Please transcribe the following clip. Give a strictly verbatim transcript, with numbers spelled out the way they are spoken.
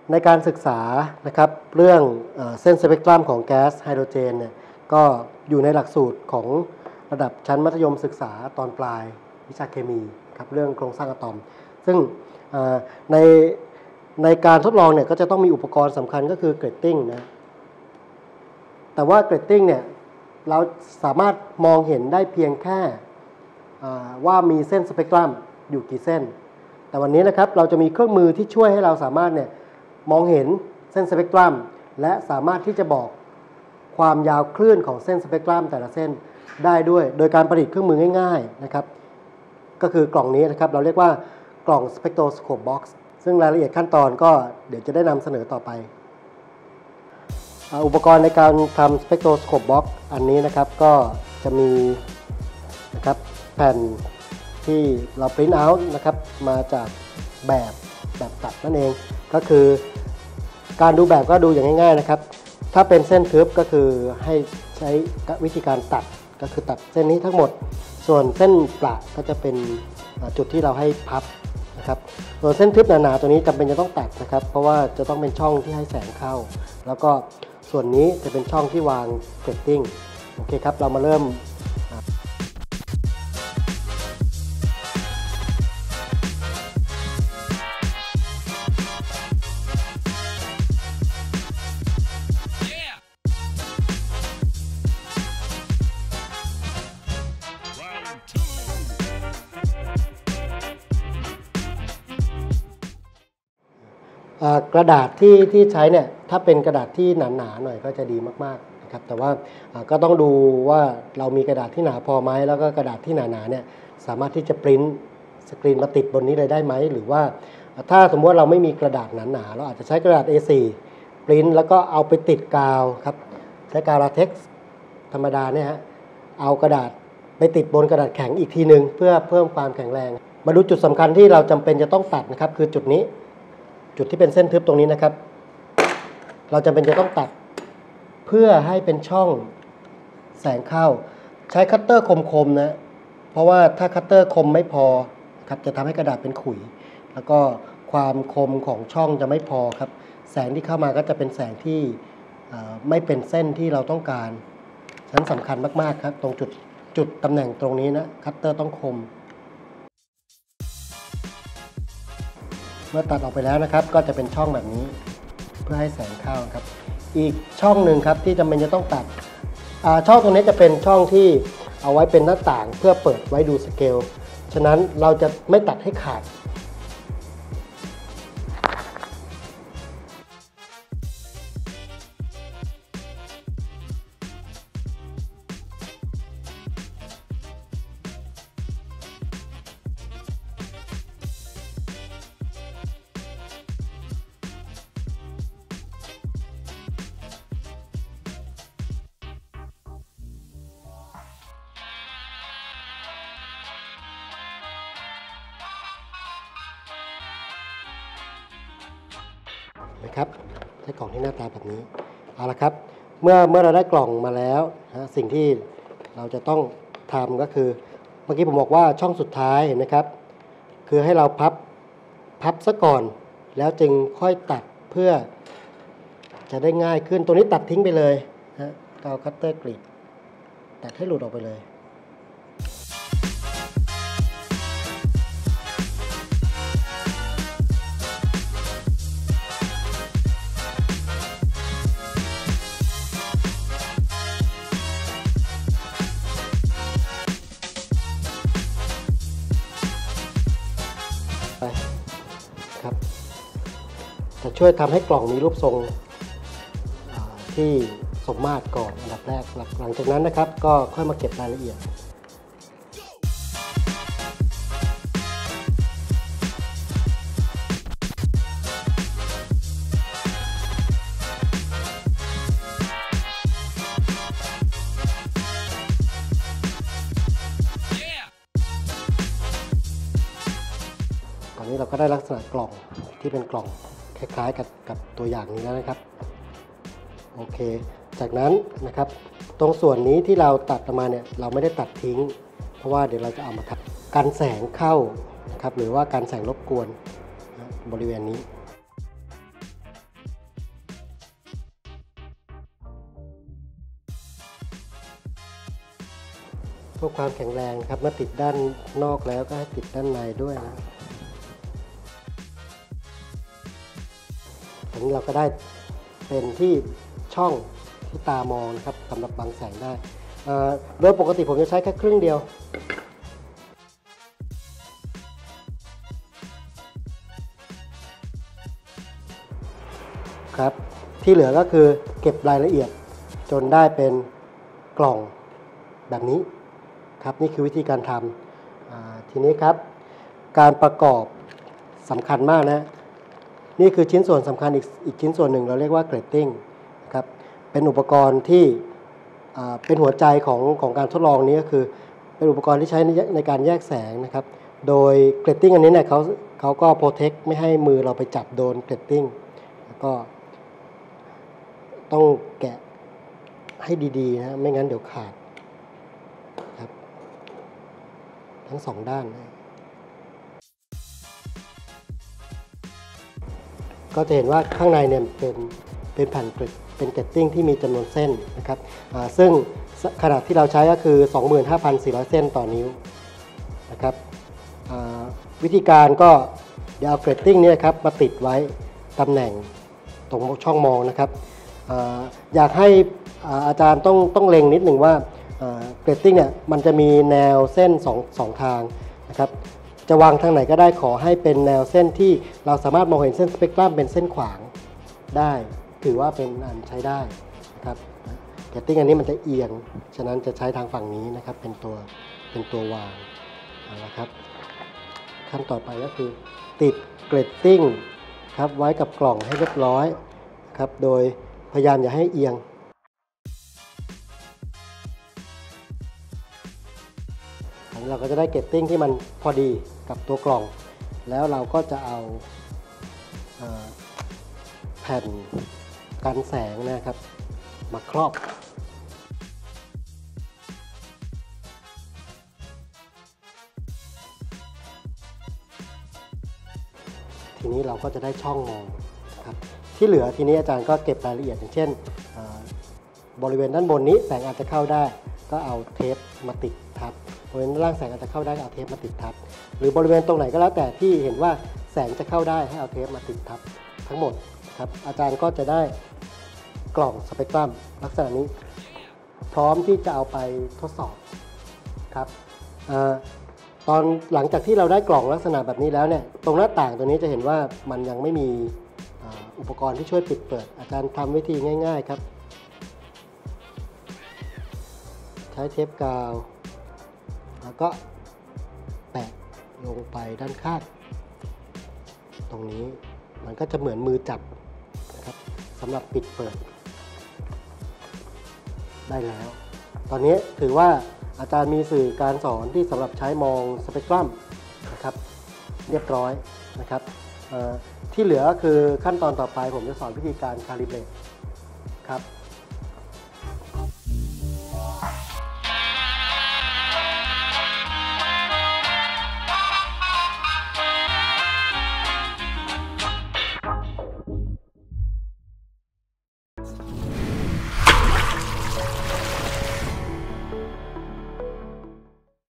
ในการศึกษานะครับเรื่องเส้นสเปกตรัมของแก๊สไฮโดรเจนเนี่ยก็อยู่ในหลักสูตรของระดับชั้นมัธยมศึกษาตอนปลายวิชาเคมีครับเรื่องโครงสร้างอะตอมซึ่งในในการทดลองเนี่ยก็จะต้องมีอุปกรณ์สำคัญก็คือเกรดติ้งนะแต่ว่าเกรดติ้งเนี่ยเราสามารถมองเห็นได้เพียงแค่ว่ามีเส้นสเปกตรัมอยู่กี่เส้นแต่วันนี้นะครับเราจะมีเครื่องมือที่ช่วยให้เราสามารถเนี่ยมองเห็นเส้นสเปกตรัมและสามารถที่จะบอกความยาวคลื่นของเส้นสเปกตรัมแต่ละเส้นได้ด้วยโดยการประดิษฐ์เครื่องมือง่ายๆนะครับก็คือกล่องนี้นะครับเราเรียกว่ากล่อง Spectroscope Box ซึ่งรายละเอียดขั้นตอนก็เดี๋ยวจะได้นำเสนอต่อไปอุปกรณ์ในการทำ Spectroscope Box อันนี้นะครับก็จะมีนะครับแผ่นที่เราปริ้นเอาท์นะครับมาจากแบบแบบตัดนั่นเองก็คือการดูแบบก็ดูอย่างง่ายๆนะครับถ้าเป็นเส้นทึบก็คือให้ใช้วิธีการตัดก็คือตัดเส้นนี้ทั้งหมดส่วนเส้นประก็จะเป็นจุดที่เราให้พับนะครับส่วนเส้นทึบหนาๆตัวนี้จำเป็นจะต้องตัดนะครับเพราะว่าจะต้องเป็นช่องที่ให้แสงเข้าแล้วก็ส่วนนี้จะเป็นช่องที่วางเกรดติ้งโอเคครับเรามาเริ่มกระดาษที่ที่ใช้เนี่ยถ้าเป็นกระดาษที่หนาๆหน่อยก็จะดีมากๆนะครับแต่ว่าก็ต้องดูว่าเรามีกระดาษที่หนาพอไหมแล้วก็กระดาษที่หนาๆเนี่ยสามารถที่จะปริ้นสกรีนมาติดบนนี้เลยได้ไหมหรือว่าถ้าสมมติว่าเราไม่มีกระดาษหนาๆเราอาจจะใช้กระดาษ เอ โฟร์ ปริ้นแล้วก็เอาไปติดกาวครับใช้กาวลาเท็กซ์ธรรมดาเนี่ยฮะเอากระดาษไปติดบนกระดาษแข็งอีกทีหนึ่งเพื่อเพิ่มความแข็งแรงมาดูจุดสำคัญที่เราจำเป็นจะต้องตัดนะครับคือจุดนี้จุดที่เป็นเส้นทึบตรงนี้นะครับเราจำเป็นจะต้องตัดเพื่อให้เป็นช่องแสงเข้าใช้คัตเตอร์คมๆนะเพราะว่าถ้าคัตเตอร์คมไม่พอครับจะทำให้กระดาษเป็นขุยแล้วก็ความคมของช่องจะไม่พอครับแสงที่เข้ามาก็จะเป็นแสงที่ไม่เป็นเส้นที่เราต้องการฉะนั้นสำคัญมากๆครับตรงจุดจุดตำแหน่งตรงนี้นะคัตเตอร์ต้องคมเมื่อตัดออกไปแล้วนะครับก็จะเป็นช่องแบบนี้เพื่อให้แสงเข้าครับอีกช่องหนึ่งครับที่จำเป็นจะต้องตัดช่องตรงนี้จะเป็นช่องที่เอาไว้เป็นหน้าต่างเพื่อเปิดไว้ดูสเกลฉะนั้นเราจะไม่ตัดให้ขาดนะครับใช้กล่องที่หน้าตาแบบนี้เอาละครับเมื่อเมื่อเราได้กล่องมาแล้วนะสิ่งที่เราจะต้องทำก็คือเมื่อกี้ผมบอกว่าช่องสุดท้ายเห็นไหมครับคือให้เราพับพับซะก่อนแล้วจึงค่อยตัดเพื่อจะได้ง่ายขึ้นตัวนี้ตัดทิ้งไปเลยนะเอาคัตเตอร์กรีดตัดให้หลุดออกไปเลยครับจะช่วยทำให้กล่องมีรูปทรงที่สมมาตรก่อนอันดับแรกหลังจากนั้นนะครับก็ค่อยมาเก็บรายละเอียดตอนนี้เราก็ได้ลักษณะกล่องที่เป็นกล่องคล้ายๆกับกับตัวอย่างนี้แล้วนะครับโอเคจากนั้นนะครับตรงส่วนนี้ที่เราตัดออกมาเนี่ยเราไม่ได้ตัดทิ้งเพราะว่าเดี๋ยวเราจะเอามาทำกันแสงเข้านะครับหรือว่าการแสงรบกวนบริเวณนี้เพื่อความแข็งแรงครับเมื่อติดด้านนอกแล้วก็ให้ติดด้านในด้วยนะอันนี้เราก็ได้เป็นที่ช่องที่ตามองนะครับสำหรับบังแสงได้โดยปกติผมจะใช้แค่ครึ่งเดียวครับที่เหลือก็คือเก็บรายละเอียดจนได้เป็นกล่องแบบนี้ครับนี่คือวิธีการทำทีนี้ครับการประกอบสำคัญมากนะนี่คือชิ้นส่วนสำคัญอีกอีกชิ้นส่วนหนึ่งเราเรียกว่าเกรดติ้งครับเป็นอุปกรณ์ที่เป็นหัวใจของของการทดลองนี้ก็คือเป็นอุปกรณ์ที่ใช้ในในการแยกแสงนะครับโดยเกรดติ้งอันนี้เนี่ยเขาเขาก็โปรเทคไม่ให้มือเราไปจับโดนเกรดติ้งแล้วก็ต้องแกะให้ดีๆนะไม่งั้นเดี๋ยวขาดครับทั้งสองด้านก็จะเห็นว่าข้างในเนี่ยเป็นเป็นแผ่นเกล็ดเป็นเกรดติ้งที่มีจำนวนเส้นนะครับซึ่งขนาดที่เราใช้ก็คือ สองหมื่นห้าพันสี่ร้อย เส้นต่อนิ้วนะครับวิธีการก็เดี๋ยวเอาเกรดติ้งนี่ครับมาติดไว้ตำแหน่งตรงช่องมองนะครับอยากให้อาจารย์ต้องต้องเล็งนิดหนึ่งว่าเกรดติ้งเนี่ยมันจะมีแนวเส้นสอง สองทางนะครับจะวางทางไหนก็ได้ขอให้เป็นแนวเส้นที่เราสามารถมองเห็นเส้นสเปกตรัมเป็นเส้นขวางได้ถือว่าเป็นอันใช้ได้นะครับเกรดติ้งอันนี้มันจะเอียงฉะนั้นจะใช้ทางฝั่งนี้นะครับเป็นตัวเป็นตัววางนะครับขั้นต่อไปก็คือติดเกรดติ้งครับไว้กับกล่องให้เรียบร้อยครับโดยพยายามอย่าให้เอียงเราก็จะได้เกรดติ้งที่มันพอดีกับตัวกล่องแล้วเราก็จะเอาแผ่นกันแสงนะครับมาครอบทีนี้เราก็จะได้ช่องมองครับที่เหลือทีนี้อาจารย์ก็เก็บรายละเอียดอย่างเช่นบริเวณด้านบนนี้แสงอาจจะเข้าได้ก็เอาเทปมาติดทับบริเวณด้านล่างแสงอาจจะเข้าได้ก็เอาเทปมาติดทับหรือบริเวณตรงไหนก็แล้วแต่ที่เห็นว่าแสงจะเข้าได้ให้เอาเทปมาติดทับทั้งหมดครับอาจารย์ก็จะได้กล่องสเปกตรัมลักษณะนี้พร้อมที่จะเอาไปทดสอบครับตอนหลังจากที่เราได้กล่องลักษณะแบบนี้แล้วเนี่ยตรงหน้าต่างตัวนี้จะเห็นว่ามันยังไม่มีอุปกรณ์ที่ช่วยปิดเปิดอาจารย์ทำวิธีง่ายๆครับใช้เทปกาวแล้วก็แปะลงไปด้านข้างตรงนี้มันก็จะเหมือนมือจับนะครับสำหรับปิดเปิดได้แล้วตอนนี้ถือว่าอาจารย์มีสื่อการสอนที่สำหรับใช้มองสเปกตรัมนะครับเรียบร้อยนะครับที่เหลือคือขั้นตอนต่อไปผมจะสอนวิธีการคาลิเบรตครับ